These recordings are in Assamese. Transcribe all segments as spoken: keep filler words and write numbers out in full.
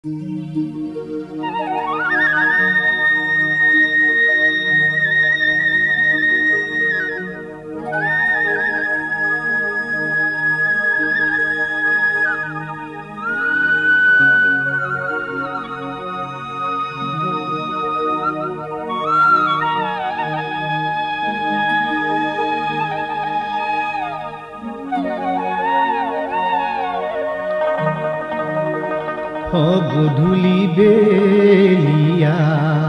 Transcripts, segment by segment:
গধূলি বেলিয়া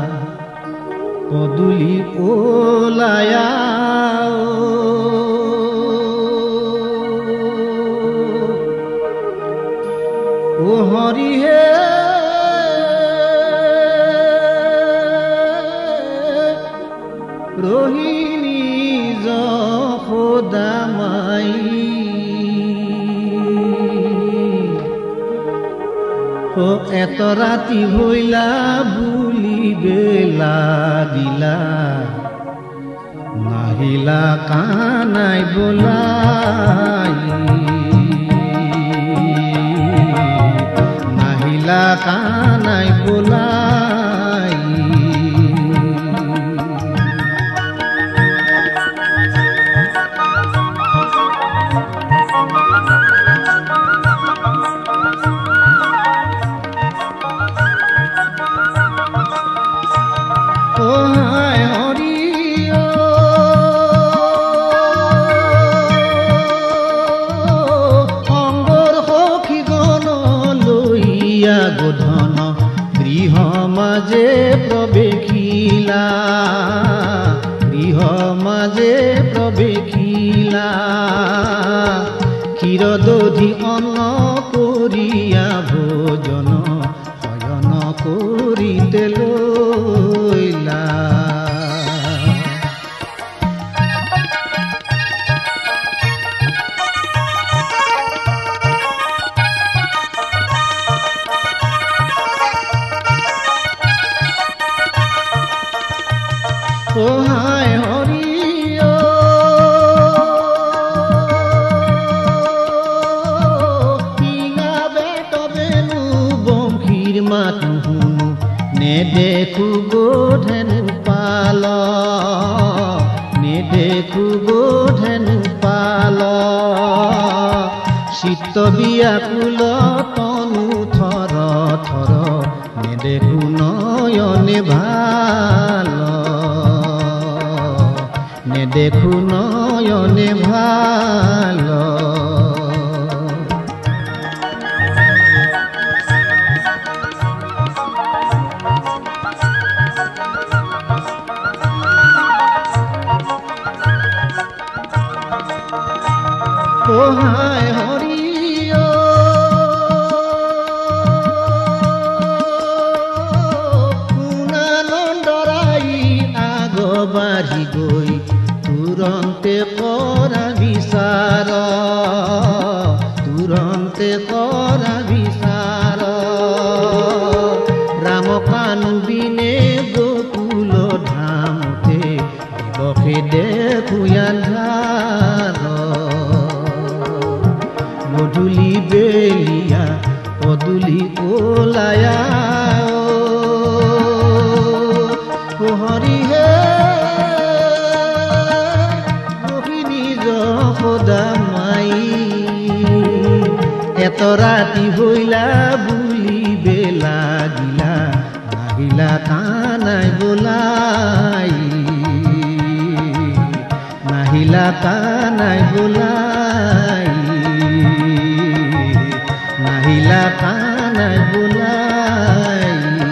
পদূলি ওলায়া ও হরি হে রোহিণী যশোদা মাই এত রাতি হইলা বুলিবে লাগিলা নাহিলা কানাই বোলাই নাহিলা কানাই বোলাই গোধন গৃহ মাঝে প্রবেশিলা গৃহ মাঝে প্রবেশিলা ক্ষীর দধি অন্ন করিয়া ভোজন শয়ন করিতে লইলা ও হায় হরি ও পিঙা বেট বেনু বংশীর মাতু শুনু নেদেখু গোধেনু পাল নেদেখু গোধেনু পাল চিত্ত বিয়াকুল তনু থর থর নেদেখু নয়নে ভাল নেদেখু নয়নে ভাল ও হায় হরি ও কুনানন্দরাই আগ বাঢ়ি গৈ তুরন্তে করা বিচার তুরন্তে করা বিচার রাম কানু বিনে গোকুল ধামতে দিবসে দেখু আন্ধার গধূলি বেলিয়া পদূলি ওলায়া ও হরি হে যশোদা মাই এত রাতি হইলা বুলিবে লাগিলা নাহিলা কানাই বোলাই নাহিলা কানাই বোলাই নাহিলা কানাই বোলাই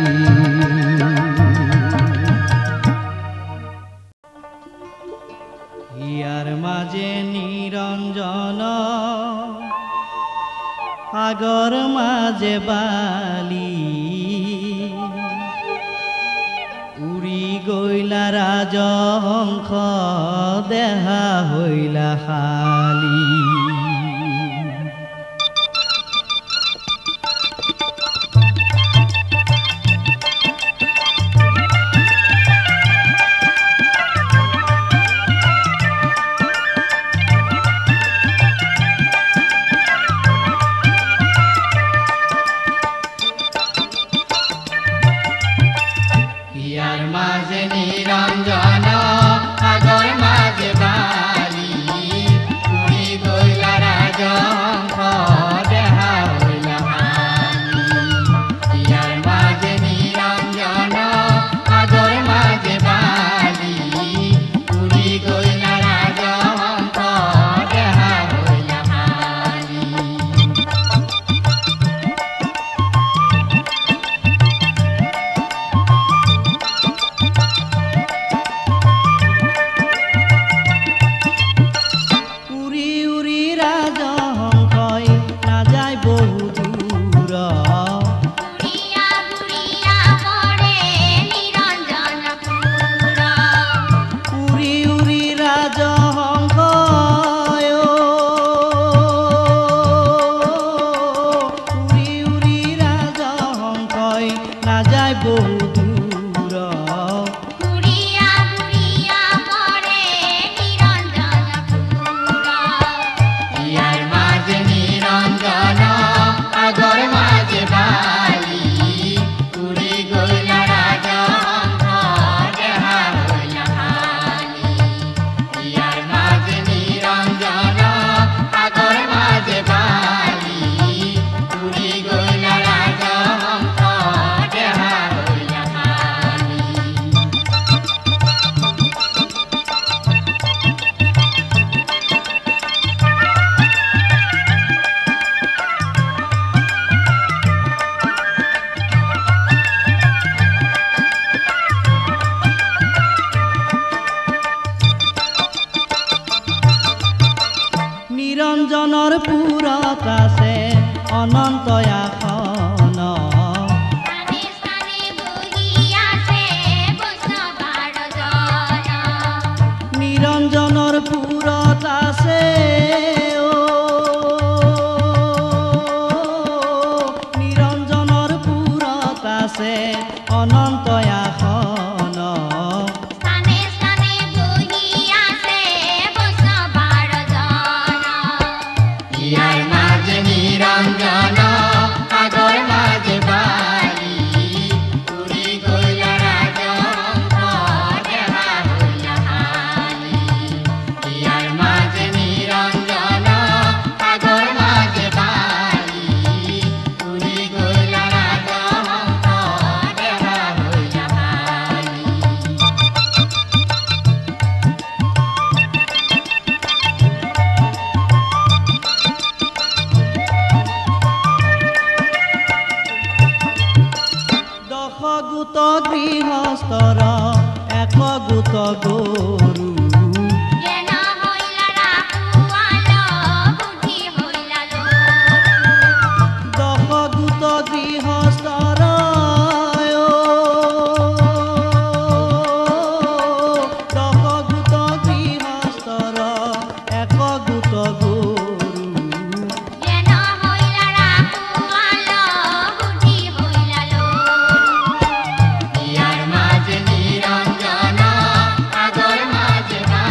ইয়ার মাঝে নিরঞ্জন আগর মাঝে বালি উড়ি গইলা রাজহংস দেহা হইলা খালি না যায় বহু দূর ঘুরিয়া ঘুরিয়া পড়ে নিরঞ্জনপুর ইয়ার মাঝে নিরঞ্জন আগর মাঝে বালি উড়ি গইলা রাজহংস দেহা হইলা খালি ইয়ার মাঝে নিরঞ্জন আগর মাঝে বালি উড়ি গইলা রাজহংস দেহা হইলা খালি নিরঞ্জনৰ পুৰত আছে অনন্ত আসন স্থানে স্থানে বহি আছে বৈষ্ণৱৰ জন নিৰঞ্জনৰ পুৰত আছে ও নিৰঞ্জনৰ পুৰত আছে অনন্ত আসন স্থানে স্থানে বহি আছে বৈষ্ণৱৰ জন ইয়ার মাঝে নিরঞ্জন আগর মাঝে বালি উড়ি গইলা রাজহংস দেহা হইলা খালি ইয়ার মাঝে নিরঞ্জন আগর মাঝে বালি উড়ি গইলা রাজহংস দেহা হইলা খালি দশ গোট গৃহস্থৰ এক গোট গৰু যেন হইলা ৰাখুৱাল বুদ্ধি হইলা লোক দশ গোট গৃহস্থৰ ও, দশ গোট গৃহস্থৰ এক গোট গৰু যেন হইলা ৰাখুৱাল বুদ্ধি হইলা লোক ইয়ার মাঝে নিরঞ্জন আগর মাঝে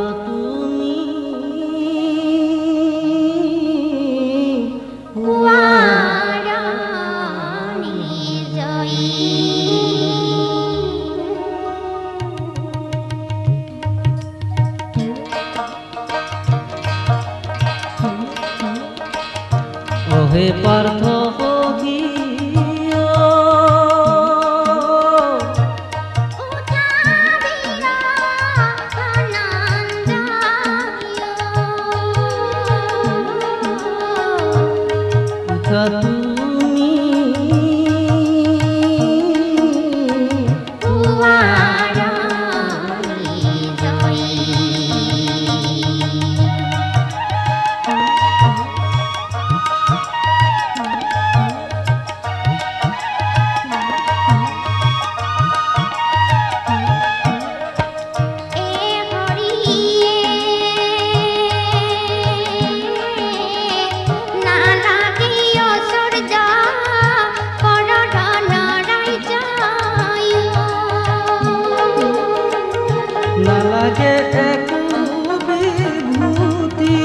উঠা তুমি ৱাৰণী জয়ী। অহে পাৰ্থ সখী উঠা তুমি ৱাৰণী জয়ী। নালাগে একো বিভূতি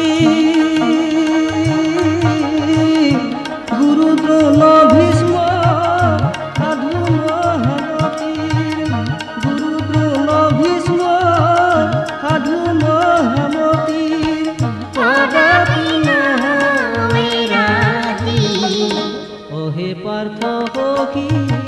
গুৰু দ্ৰোণ ভীষ্ম সাধু মহামতীৰ গুৰু দ্ৰোণ ভীষ্ম সাধু মহামতীৰ পদাতি ৰাতি অহে পাৰ্থ সখী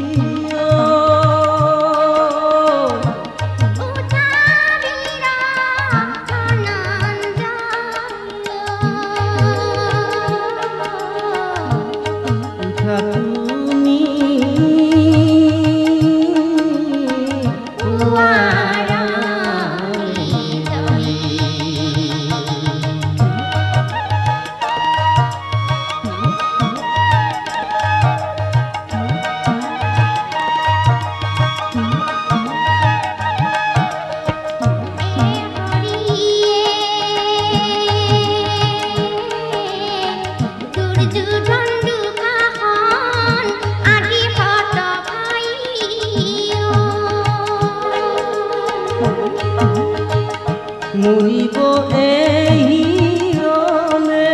মৰিব এই হিৰণে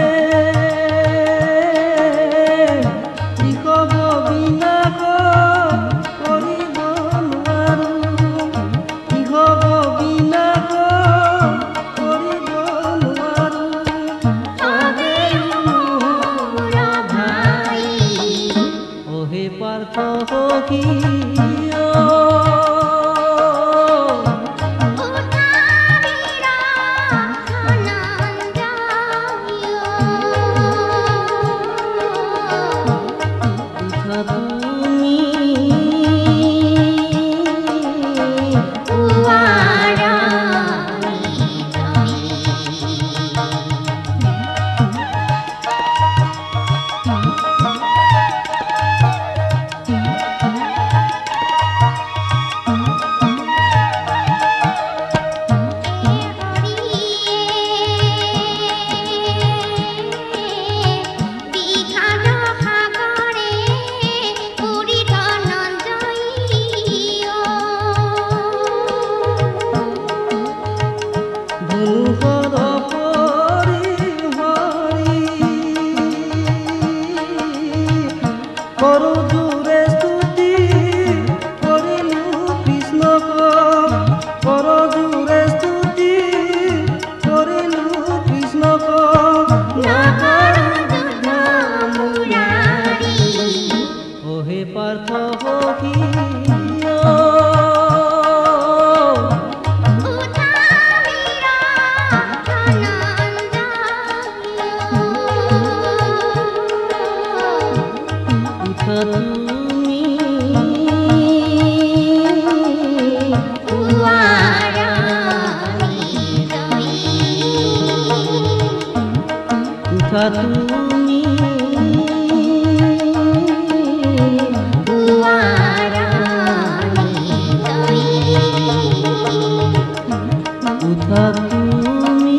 লিখব বিনাশ কৰিব নোৱাৰো লিখব বিনাশ কৰিব নোৱাৰো অহে পাৰ্থ সখী উঠা তুমি উঠা তুমি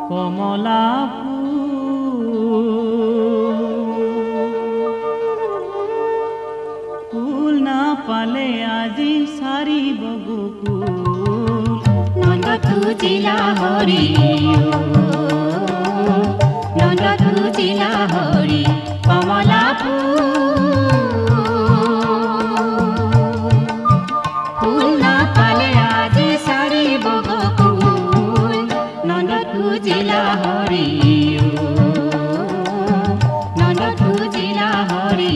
কমলা ফুল না পালে আজি সারিব গকুল নন্দ খুজিলা হরি নন্দ খুজিলা হরি কমলা ফুল না পালে আজি সারিব গকুল নন্দ খুজিলা হরি নন্দ খুজিলা হরি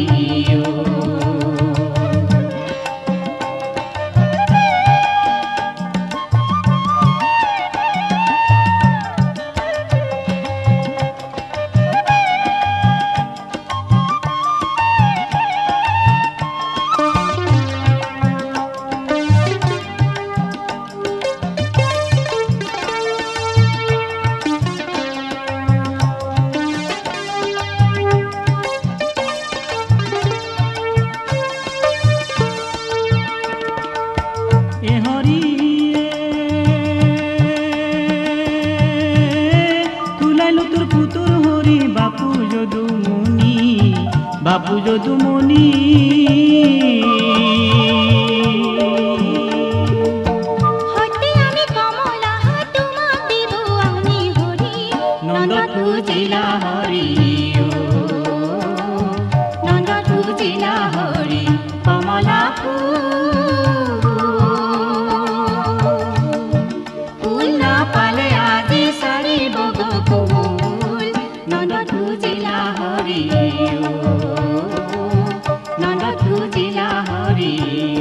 বাপু যদুমণি হতে আমি কমলা তোমাক দিব আমি হরি নন্দ খুজিলা হরি নন্দ খুজিলা হরি কমলা ফুল না পালে আজি সারিব গকুল নন্দ খুজিলা হরি নন্দ খুজিলা হরি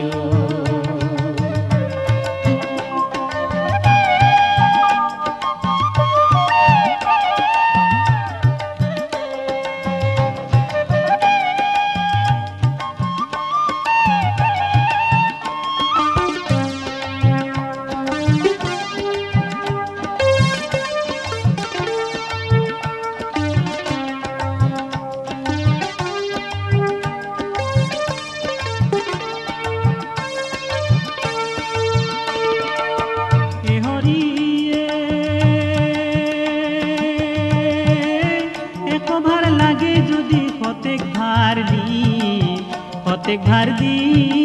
ফতেক ভার দি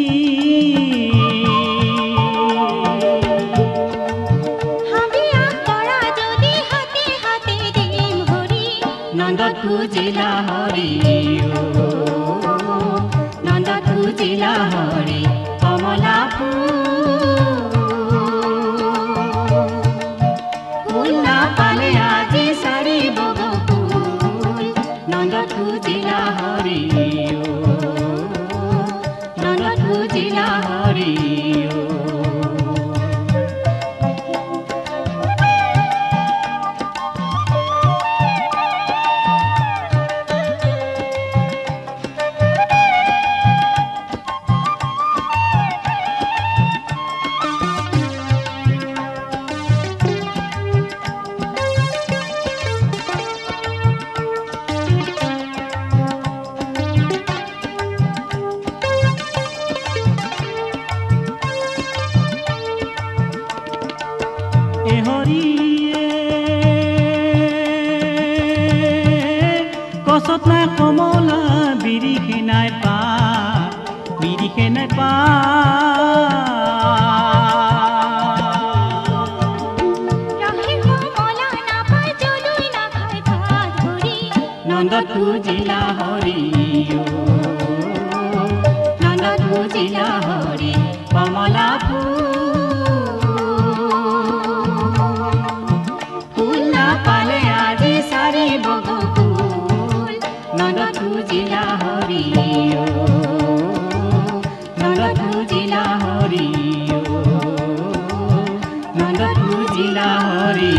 হাবিয়া করা যদি হাতে হাতে দিম হরি নন্দ খুজিলা হরি নন্দ খুজিলা হরি কমলা ফুল না পালে আজি সারিব গকুল নন্দ খুজিলা হরি নন্দ খুজিলা হরি কসত নাই কমলা বিৰিখে নাই পা বিৰিখে নাই পা নন্দ খুজিলা হৰি নন্দ খুজিলা হৰি কমলা ফুল না পালে আজি সারিব গকুল নন্দ খুজিলা হরি নন্দ খুজিলা হরি নন্দ খুজিলা হরি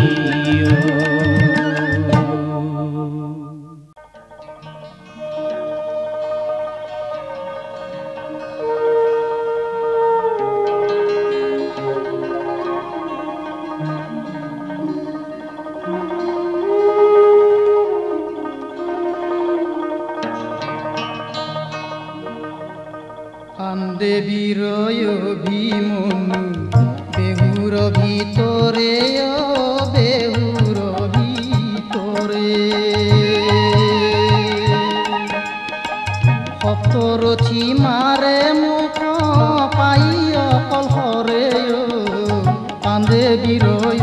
দেবীর অভিমন্যু বেহুর ভিতরে বেহুর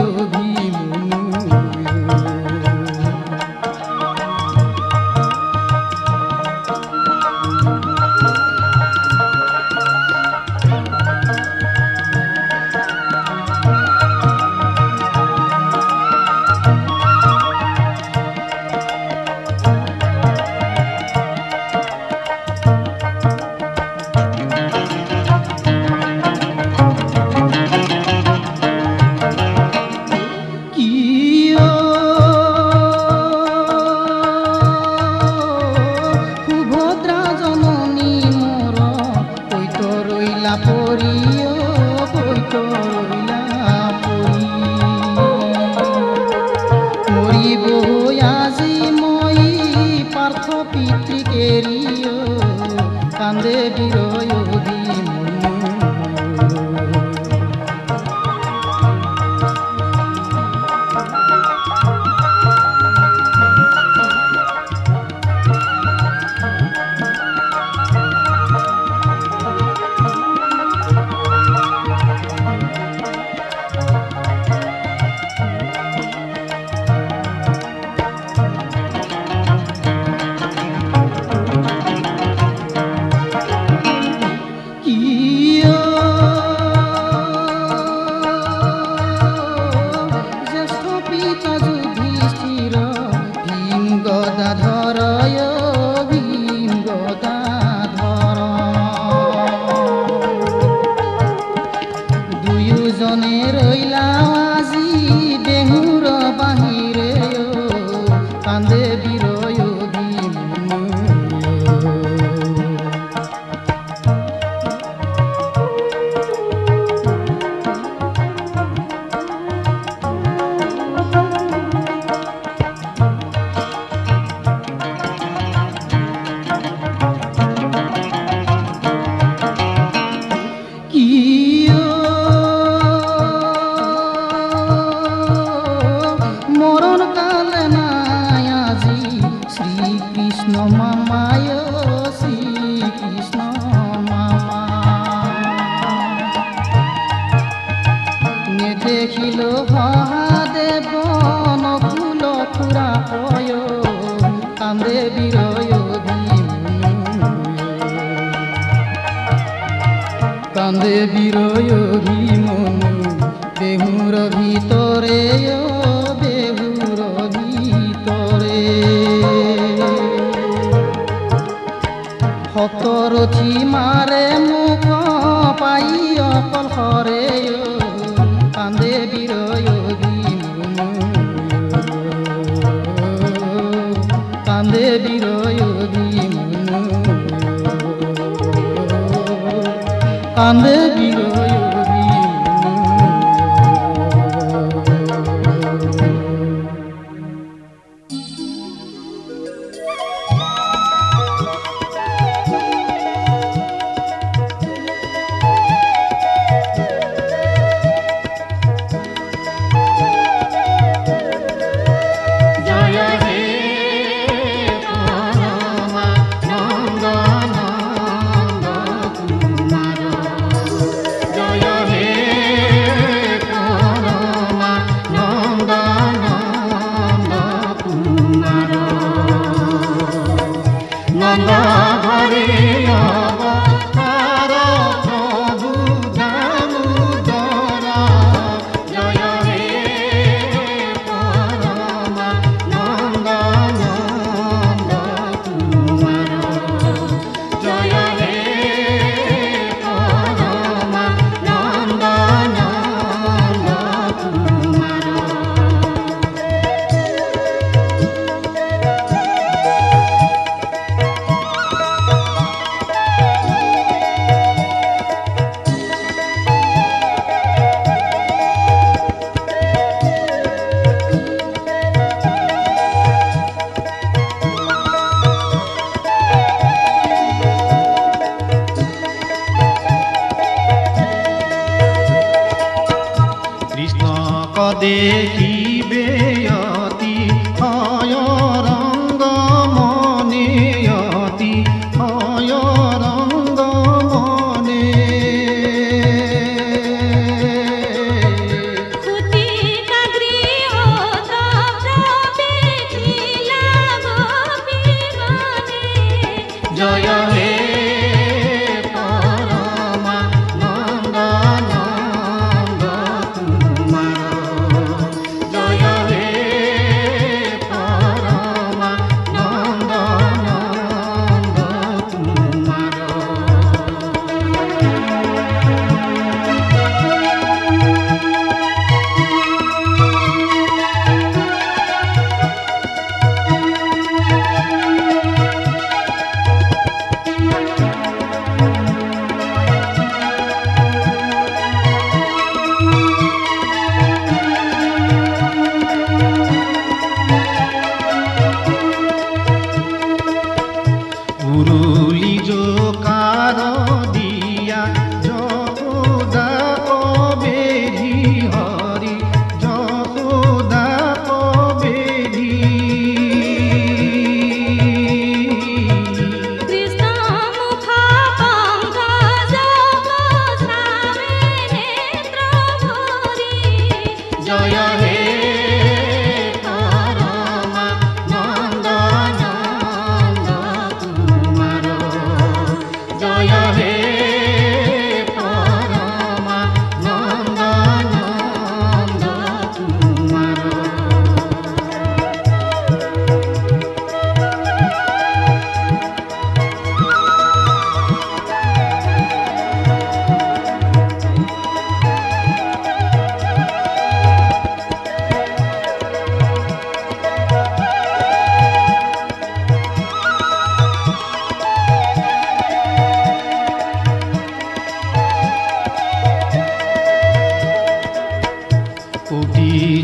খুঁটি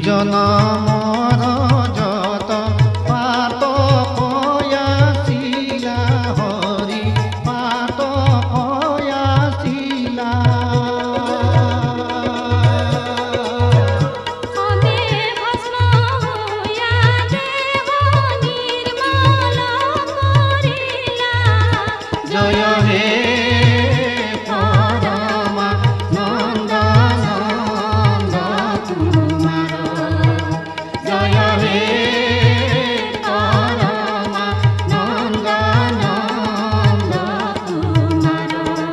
জনমৰ যত পাত পয়াছিলা হৰি পাত পয়াছিলা জয় হে পরমা নন্দ নন্দ কুমার জয় হে পরমা নন্দ নন্দ কুমার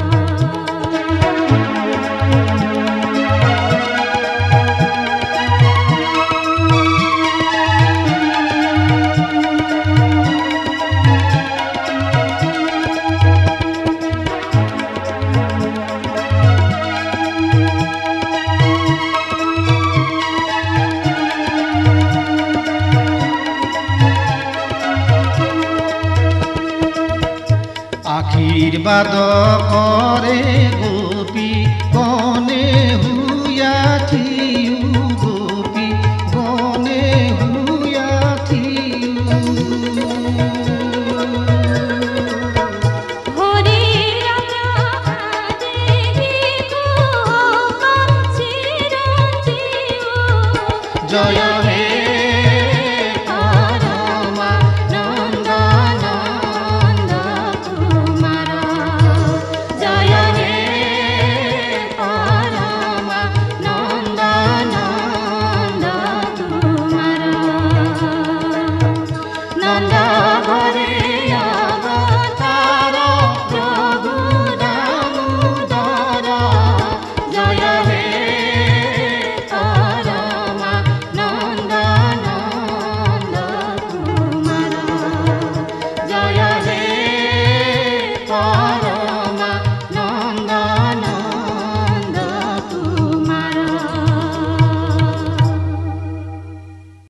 আশীর্বাদ করে গোপী কনে হুয়াথিউ গোপী কনে হুয়াথিউ জয় হে